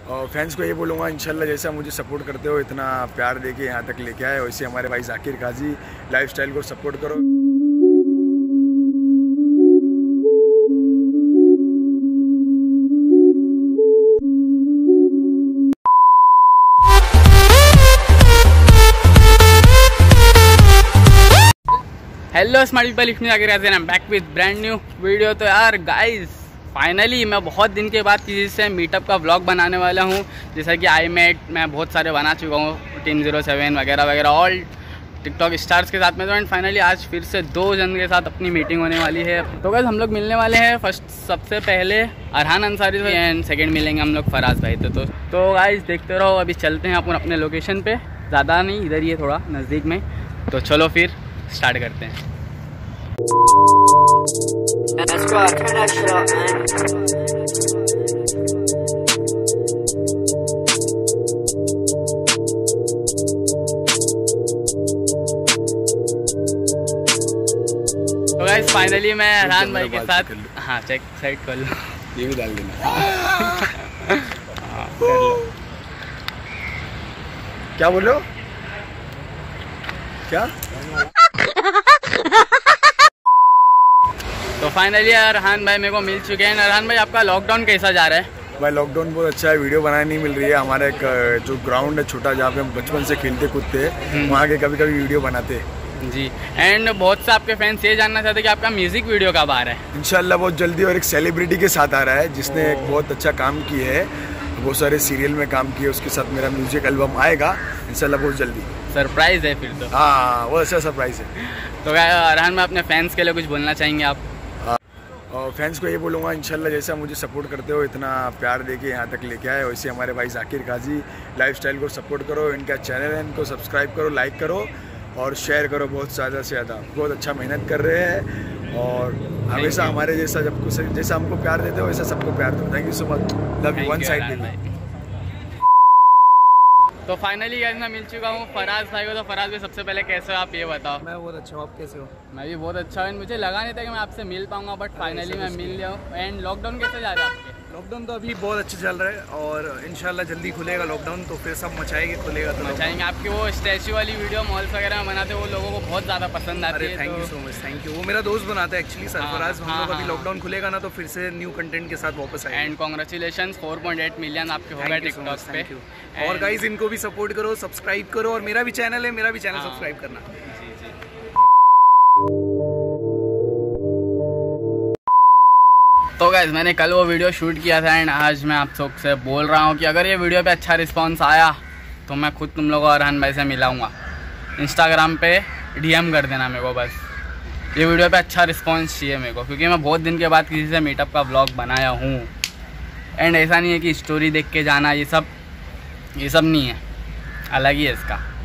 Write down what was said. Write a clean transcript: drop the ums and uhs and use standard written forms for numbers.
और फैंस को ये बोलूँगा इंशाल्लाह जैसा मुझे सपोर्ट करते हो, इतना प्यार देके यहाँ तक लेके आए, वैसे हमारे भाई जाकिर काजी लाइफस्टाइल को सपोर्ट करो। हेलो स्मार्ट पीपल, इसमें Zakir Qazi, I am back with brand new video. तो यार गाइस, फाइनली मैं बहुत दिन के बाद किसी से मीटअप का व्लॉग बनाने वाला हूँ। जैसा कि आई मेट मैं बहुत सारे बना चुका हूँ, टीम 07 वगैरह वगैरह, ऑल टिकटॉक स्टार्स के साथ में। तो एंड फाइनली आज फिर से 2 जन के साथ अपनी मीटिंग होने वाली है। तो गाइस हम लोग मिलने वाले हैं। फर्स्ट सबसे पहले अरहान अंसारी भाई एंड सेकेंड मिलेंगे हम लोग फराज भाई। तो गाइस देखते रहो, अभी चलते हैं अपन अपने लोकेशन पे। ज़्यादा नहीं, इधर ही है थोड़ा नज़दीक में। तो चलो फिर स्टार्ट करते हैं। तो गाइस फाइनली मैं अरहान भाई के साथ, हाँ चेक साइड कर लो, ये भी डाल देना। हाँ कर लो। क्या बोलो क्या? तो फाइनली अरहान भाई मेरे को मिल चुके हैं। अरहान भाई आपका लॉकडाउन कैसा जा रहा है? भाई लॉकडाउन बहुत अच्छा है, वीडियो बनाने नहीं मिल रही है। हमारा एक जो ग्राउंड है छोटा, जहाँ पे हम बचपन से खेलते कूदते हैं, वहाँ के कभी कभी वीडियो बनाते हैं जी। एंड बहुत से आपके फैंस ये जानना चाहते हैं कि आपका म्यूजिक वीडियो कब आ रहा है? इंशाल्लाह बहुत जल्दी, और एक सेलिब्रिटी के साथ आ रहा है जिसने एक बहुत अच्छा काम किया है, बहुत सारे सीरियल में काम किया, उसके साथ मेरा म्यूजिक एल्बम आएगा इंशाल्लाह बहुत जल्दी। सरप्राइज है फिर तो। हाँ वो अच्छा सरप्राइज है। तो अरहान भाई अपने फैंस के लिए कुछ बोलना चाहेंगे आप? और फैंस को ये बोलूँगा इंशाल्लाह जैसा मुझे सपोर्ट करते हो, इतना प्यार देके यहाँ तक लेके आए, वैसे हमारे भाई जाकिर काजी लाइफस्टाइल को सपोर्ट करो। इनका चैनल है, इनको सब्सक्राइब करो, लाइक करो और शेयर करो बहुत ज़्यादा से ज़्यादा। बहुत अच्छा मेहनत कर रहे हैं और हमेशा हमारे जैसा जैसा हमको प्यार देते हो वैसा सबको प्यार दो। Thank you so much, love you, one side. तो फाइनली गाइस मैं मिल चुका हूँ फराज भाई को। तो फराज भाई सबसे पहले कैसे हो आप ये बताओ? मैं बहुत अच्छा हूँ, आप कैसे हो? मैं भी बहुत अच्छा हूँ। मुझे लगा नहीं था कि मैं आपसे मिल पाऊंगा, बट फाइनली मैं मिल गया हूँ। एंड लॉकडाउन कैसे जा रहा है आपके? लॉकडाउन तो अभी बहुत अच्छा चल रहा है और इंशाल्लाह जल्दी खुलेगा लॉकडाउन, तो फिर सब मचाएंगे, खुलेगा तो मचाएंगे। आपकी वो स्टैचू वाली वीडियो मॉल्स वगैरह में बनाते हैं, वो लोगों को बहुत ज़्यादा पसंद आती है। Thank you so much, thank you. वो मेरा दोस्त बनाता है एक्चुअली सरफराज। हम लोग अभी लॉकडाउन खुलेगा ना तो फिर से न्यू कंटेंट के साथ वापस आएंगे। एंड कॉन्ग्रेचुलेशन 4.8 मिलियन आपके हो गए टिकटॉक पे। और गाइज इनको भी सपोर्ट करो, सब्सक्राइब करो, और मेरा भी चैनल है, मेरा भी चैनल सब्सक्राइब करना। तो गाइज मैंने कल वो वीडियो शूट किया था एंड आज मैं आप सब से बोल रहा हूँ कि अगर ये वीडियो पे अच्छा रिस्पांस आया तो मैं खुद तुम लोगों और अरहान भाई से मिलाऊंगा। इंस्टाग्राम पे DM कर देना मेरे को, बस ये वीडियो पे अच्छा रिस्पांस चाहिए मेरे को, क्योंकि मैं बहुत दिन के बाद किसी से मीटअप का व्लॉग बनाया हूँ। एंड ऐसा नहीं है कि स्टोरी देख के जाना, ये सब नहीं है, अलग ही है इसका।